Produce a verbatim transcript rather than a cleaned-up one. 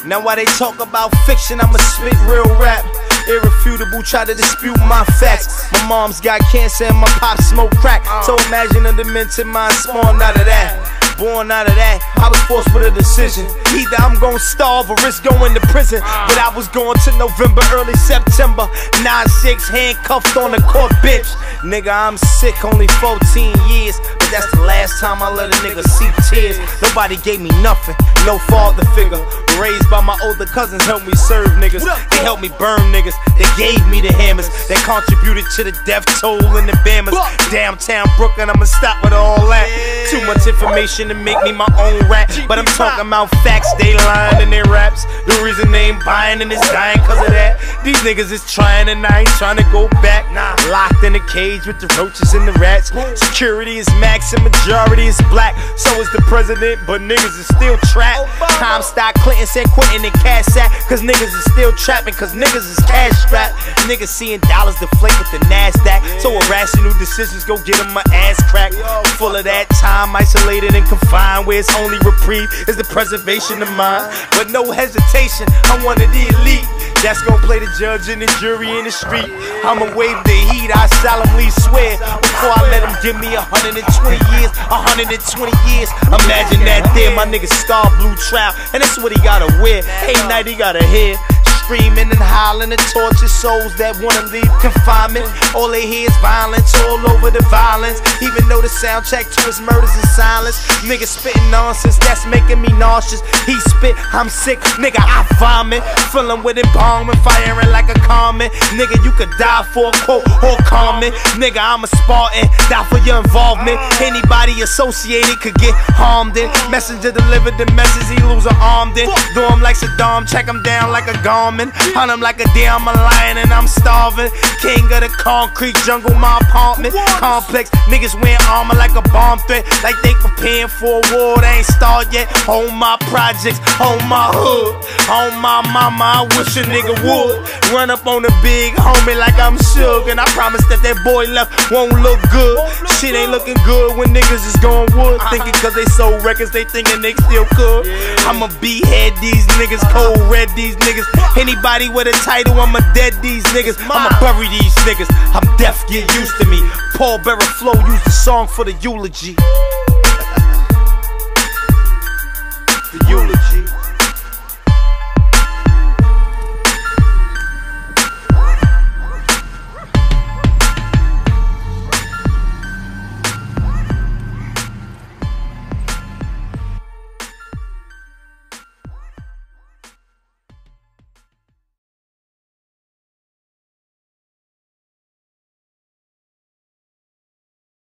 Now while they talk about fiction, I'ma spit real rap. Irrefutable, try to dispute my facts. My mom's got cancer and my pop smoke crack. So imagine a demented mind spawned out of that. Born out of that, I was forced with a decision. Either I'm gon' starve or risk going to prison. But I was going to November, early September. nine six, handcuffed on the court bench. Nigga, I'm sick, only fourteen years. But that's the last time I let a nigga see tears. Nobody gave me nothing, no father figure. Raised by my older cousins, helped me serve niggas. They helped me burn niggas, they gave me the hammers. They contributed to the death toll in the Bammers. Downtown Brooklyn, I'ma stop with all that. Too much information to make me my own rap. But I'm talking about facts, they lying in their raps. The reason they ain't buying and it's dying cause of that. These niggas is trying and I ain't trying to go back. Nah, locked in a cage with the roaches and the rats. Security is max and majority is black. So is the president, but niggas is still trapped. Comstock, Clinton, San Quentin and Cash Act. Cause niggas is still trapping, cause niggas is cash strapped. Niggas seeing dollars deflate with the NASDAQ. So irrational decisions go get them my ass cracked. Full of that time, isolated and confined, where its only reprieve is the preservation of mind. But no hesitation, I'm one of the elite that's gon' play the judge and the jury in the street. I'ma wave the heat, I solemnly swear, before I let them give me a hundred and twenty years, a hundred and twenty years. Imagine that there, my nigga Star Blue Trout, and that's what he gotta wear. Ain't night he gotta hear. Screaming and hollering to torture souls that wanna leave confinement. All they hear is violence, all over the violence. Even though the soundtrack to his murders is silence. Nigga spitting nonsense, that's making me nauseous. He spit, I'm sick, nigga, I vomit. Filling with embalming, firing like a comet. Nigga, you could die for a quote or comment. Nigga, I'm a Spartan, die for your involvement. Anybody associated could get harmed in. Messenger delivered the message, he lose an arm in. Do him like Saddam, check him down like a garment. Hunt him like a deer, I'm a lion and I'm starving. King of the concrete jungle, my apartment complex. Niggas wearing armor like a bomb threat, like they preparing for a war that ain't started yet. On my projects, on my hood, on my mama, I wish a nigga would run up on a big homie like I'm Suge. And I promise that that boy left won't look good. Shit ain't looking good when niggas is going wood. Thinking cause they sold records, they thinking they still could. I'ma behead these niggas, cold red these niggas. Anybody with a title, I'ma dead these niggas. I'ma bury these niggas. I'm deaf, get used to me. Paul Bearer Flow used the song for the eulogy. The eulogy.